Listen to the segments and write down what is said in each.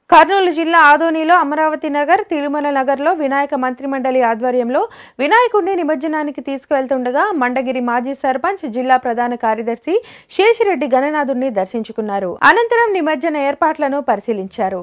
కర్నూలు జిల్లా ఆదోనిలో అమరావతి నగర్, తిరుమల నగర్లో వినాయక మంత్రిమండలి ఆధ్వర్యంలో వినాయకుడిని నిమజ్జనానికి తీసుకువెళ్తుండగా మండగిరి మాజీ సర్పంచ్, జిల్లా ప్రధాన కార్యదర్శి శేషిరెడ్డి గణనాథుడిని దర్శించుకున్నారు. అనంతరం నిమజ్జన ఏర్పాట్లను పరిశీలించారు.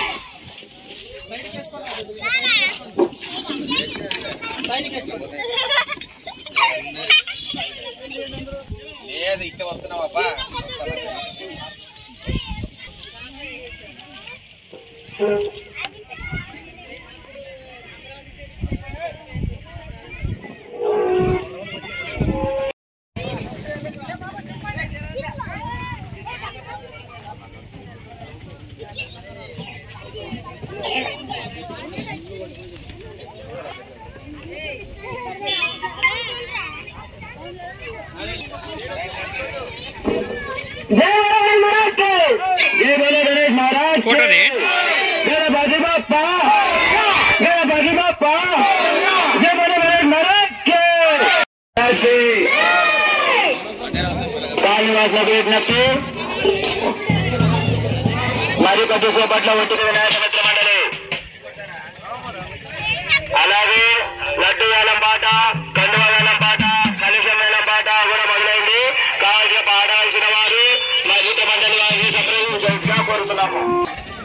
మరి కొద్దిసేపట్లో వచ్చిన వినాయక మిత్ర మండలి, అలాగే లడ్డు వేలం పాట, కండువ వేలం పాట, కలుషం వేలం పాట కూడా మొదలైంది. కావాల్సిన పాడాల్సిన వారు మరి మిత్ర మండలి వారిని సంప్రదించాల్సిగా కోరుతున్నాము.